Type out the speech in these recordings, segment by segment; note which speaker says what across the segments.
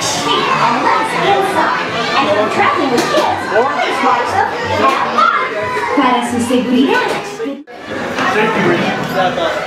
Speaker 1: See, and let's inside. And if you're traveling with kids, please watch them. Have fun. Para su seguridad.
Speaker 2: Thank you, Richard.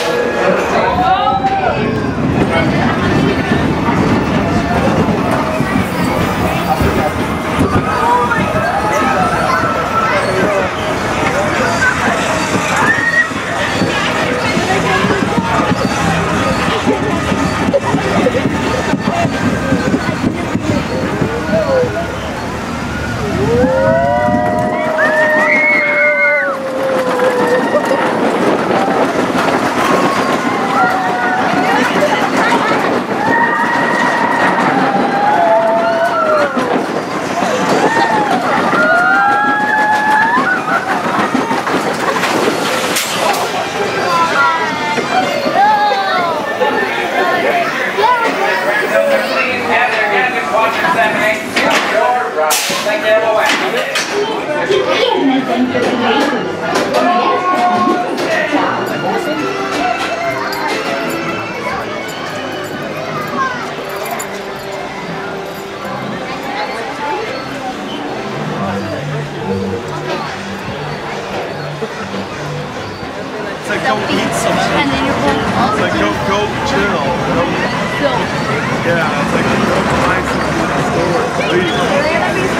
Speaker 3: It's like go eat something.
Speaker 4: And then you're going all
Speaker 3: It's like go chill.
Speaker 4: film.
Speaker 3: Yeah, it's like go find something in the store. Leave.